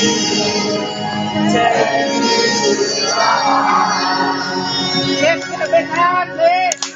Yes, a bit hard, please.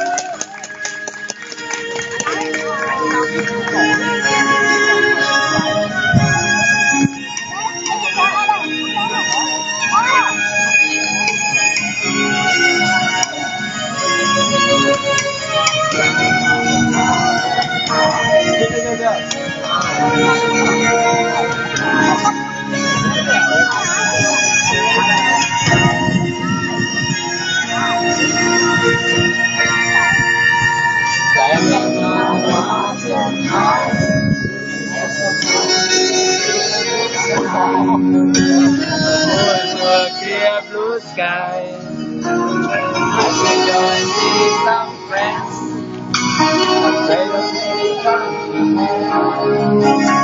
Clear blue sky. I can go and see some friends. They don't really come.